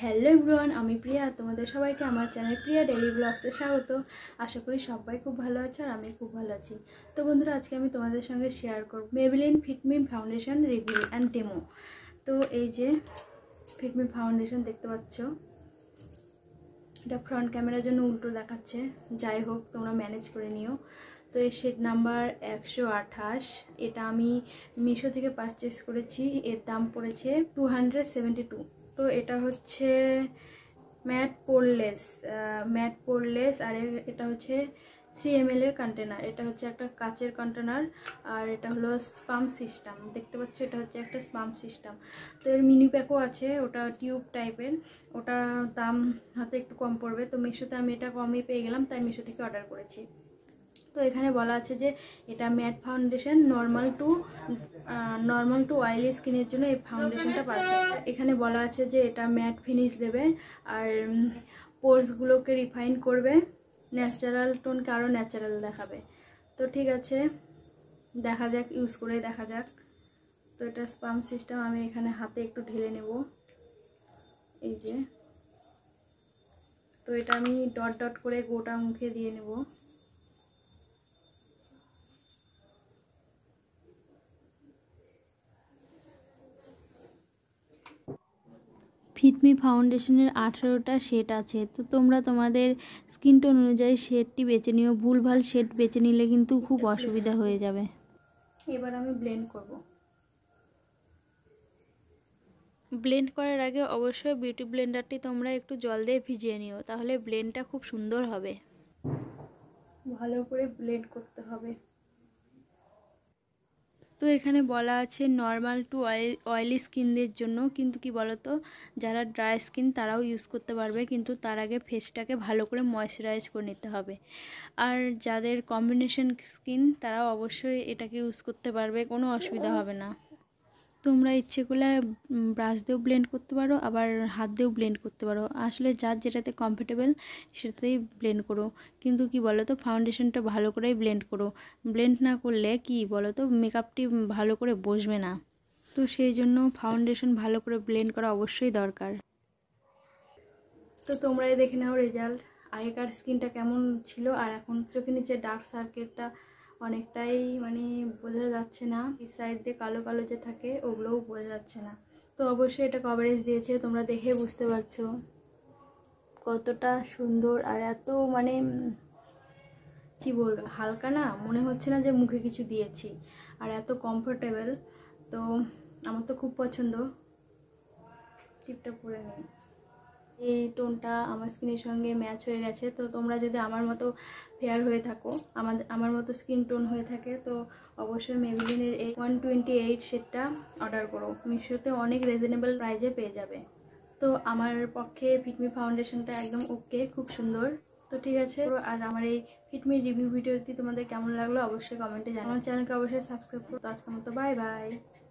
Hello everyone, আমি প্রিয়া। তোমাদের সবাইকে আমার চ্যানেল প্রিয়া ডেইলি ব্লগসে স্বাগত। আশা করি সবাই খুব ভালো আছে আর আমি খুব ভালো আছি। তো বন্ধুরা, আজকে আমি তোমাদের সঙ্গে শেয়ার করব Maybelline fit me foundation review and demo. তো এই যে ফিটমি ফাউন্ডেশন দেখতে পাচ্ছ, এটা ফ্রন্ট ক্যামেরার জন্য উল্টো দেখাচ্ছে, যাই হোক তোমরা ম্যানেজ করে নিও। তো এই শেড নাম্বার 128, এটা আমি মিশো থেকে পারচেস করেছি। এর দাম পড়েছে 272। তো এটা হচ্ছে ম্যাট পোরলেস আর এটা হচ্ছে 3 ml এর কন্টেনার। এটা হচ্ছে একটা কাচের কন্টেনার আর এটা হলো স্পাম্প সিস্টেম। দেখতে পাচ্ছ, এটা হচ্ছে একটা স্পাম্প সিস্টেম। তো এর মিনি প্যাকও আছে, ওটা টিউব টাইপের। ওটা দাম হয়তো একটু কম পড়বে। তো মিশোতে আমি এটা কমই পেয়ে গেলাম, তাই মিশো থেকে অর্ডার করেছি। তো এখানে বলা আছে যে এটা matte foundation, normal to oily স্কিনের জন্য এই ফাউন্ডেশনটা পারফেক্ট। এখানে বলা আছে যে এটা ম্যাট ফিনিশ দেবে আর পোর্সগুলোকে রিফাইন করবে, ন্যাচারাল টোনকে আরও ন্যাচারাল দেখাবে। তো ঠিক আছে, দেখা যাক, ইউজ করে দেখা যাক। তো এটা স্পাম্প সিস্টেম, আমি এখানে হাতে একটু ঢেলে নেব, এই যে। তো এটা আমি ডট ডট করে গোটা মুখে দিয়ে নেব। ফিটমি ফাউন্ডেশনের 18টা শেড আছে। তো তোমরা তোমাদের স্কিন টোন অনুযায়ী শেডটি বেছে নিও। ভুলভাল শেড বেছে নিলে কিন্তু খুব অসুবিধা হয়ে যাবে। এবার আমি ব্লেন্ড করব। ব্লেন্ড করার আগে অবশ্যই বিউটি ব্লেন্ডারটি তোমরা একটু জল দিয়ে ভিজিয়ে নিও, তাহলে ব্লেন্ডটা খুব সুন্দর হবে। ভালো করে ব্লেন্ড করতে হবে। তো এখানে বলা আছে নর্মাল টু অয়েলি স্কিনদের জন্য, কিন্তু কি বলতো, যারা ড্রাই স্কিন তারাও ইউজ করতে পারবে, কিন্তু তার আগে ফেসটাকে ভালো করে ময়শ্চারাইজ করে নিতে হবে। আর যাদের কম্বিনেশন স্কিন তারাও অবশ্যই এটাকে ইউজ করতে পারবে, কোনো অসুবিধা হবে না। তোমরা ইচ্ছে করলে ব্রাশ দিয়েও ব্লেন্ড করতে পারো, আবার হাত দিয়েও ব্লেন্ড করতে পারো। আসলে যার যেটাতে কমফোর্টেবল সেটাতেই ব্লেন্ড করো। কিন্তু কি বলো তো, ফাউন্ডেশনটা ভালো করেই ব্লেন্ড করো। ব্লেন্ড না করলে কি বলো তো, মেকআপটি ভালো করে বসবে না। তো সেই জন্য ফাউন্ডেশন ভালো করে ব্লেন্ড করা অবশ্যই দরকার। তো তোমরাই দেখে নাও রেজাল্ট, আগেকার স্কিনটা কেমন ছিল আর এখন চোখের নিচে ডার্ক সার্কেলটা অনেকটাই বোঝা যাচ্ছে না। এই সাইড দিয়ে কালো কালো যে থাকে ওগুলোও বোঝা যাচ্ছে না। তো অবশ্যই এটা কভারেজ দিয়েছে, তোমরা দেখে বুঝতে পারছো কতটা সুন্দর। আর এত কি বলবো, হালকা না, মনে হচ্ছে না যে মুখে কিছু দিয়েছি, আর এত কমফোর্টেবল। তো আমার তো খুব পছন্দ। টিপটা পরে নিই, এই টোনটা আমার স্কিনের সঙ্গে ম্যাচ হয়ে গেছে। তো তোমরা যদি আমার মতো ফেয়ার হয়ে থাকো, আমার মতো স্কিন টোন হয়ে থাকে, তো অবশ্যই মেবেলিনের এই 128 শেডটা অর্ডার করো। মিশোতে অনেক রিজনেবল প্রাইজে পেয়ে যাবে। তো আমার পক্ষে ফিটমি ফাউন্ডেশনটা একদম ওকে, খুব সুন্দর। তো ঠিক আছে, আর আমার এই ফিটমি রিভিউ ভিডিওটি তোমাদের কেমন লাগলো অবশ্যই কমেন্টে জানাও। আমার চ্যানেলকে অবশ্যই সাবস্ক্রাইব করো। তো আজকের মতো বাই বাই।